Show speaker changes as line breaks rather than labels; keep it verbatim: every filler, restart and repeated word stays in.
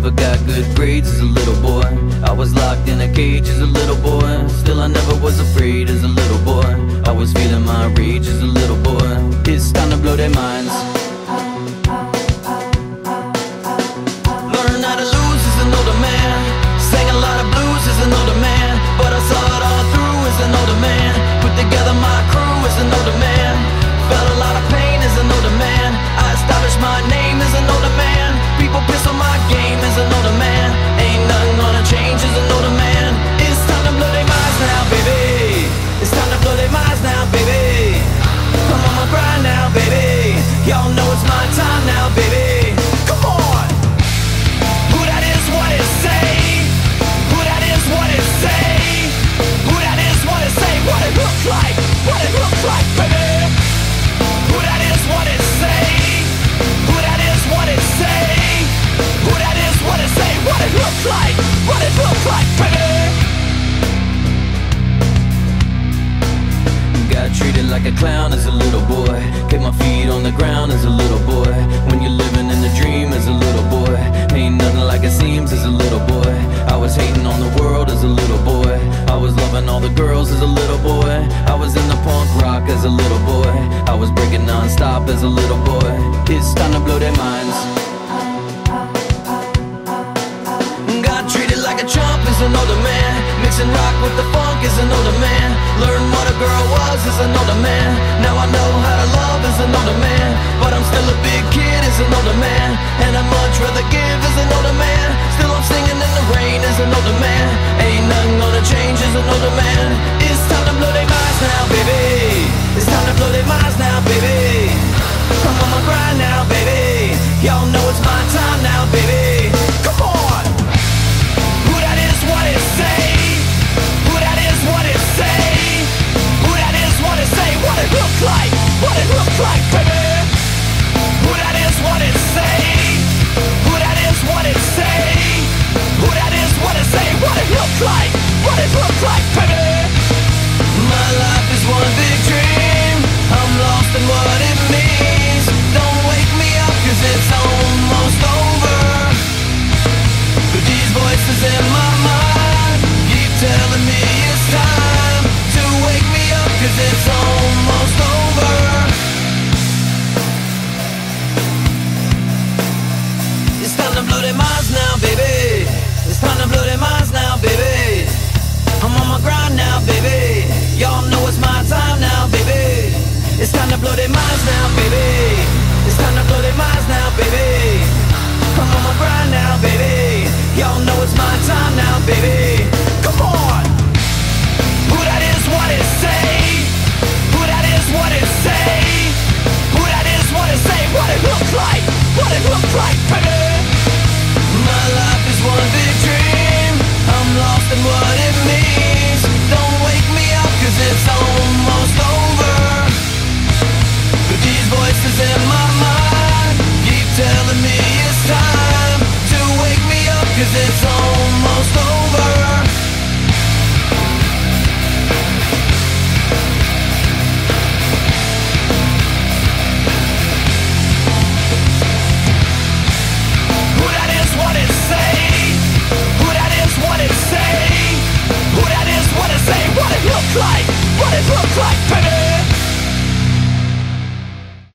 never got good grades as a little boy. I was locked in a cage as a little boy. Still I never was afraid as a little boy. I was feeling my rage as a little boy. It's time to blow their minds. Learn how to lose as an older man. Sang a lot of blues as an older man, but I saw it all through as an older man. Put together my crew as an older man. Felt a lot of pain as an older man. I established my name as an older man. People piss on my game as an older man. Ain't nothing gonna change as an older man. It's time to blow their minds now, baby. It's time to blow their minds now, baby. I'm on my grind now, baby. Y'all know it's my time now, baby. Come on. Who that is, what it say? Who that is, what it say? Who that is, what it say? What it look like? What it look like, baby? Who that is, what it say? Who that is, what it say? Who that is, what it say? What it look like? What it look like, baby? Got treated like a clown as a little boy. Kept my feet on the ground as a little boy. When you're living in the dream as a little boy, ain't nothing like it seems as a little boy. I was hating on the world as a little boy. I was loving all the girls as a little boy. I was in the punk rock as a little boy. I was breaking non-stop as a little boy. It's time to blow their minds. Got treated like a chump as an older man. Mixing rock with the funk as an older man. Learned what a girl was as an older man. Now I know how to love as an older man. But I'm still a big kid as an older man. And I'd much rather give as an older man. Still I'm singing in the rain as an older man. Ain't nothing gonna change as an older man. It's time to blow their minds now, baby. It's time to blow their minds now, baby. I'm on my grind now, baby. Y'all know it's my time now, baby. Come on. Who that is, what it say? Who that is, what it say? Who that is, what it say? What it look like? What it look like, baby? Who that is, what it say? Who that is, what it say? Who that is, what it say? What it look like? What it look like, baby? My life is one big dream. I'm lost in what it means. Don't wake me up 'cause it's almost over. But these voices in my mind keep telling me it's time to wake me up 'cause it's almost over. It's time to blow their minds now, baby. It's time to blow their minds now, baby. I'm on my grind now, baby. Y'all know it's my time now, baby. It's time to blow their minds now, baby. It's time to blow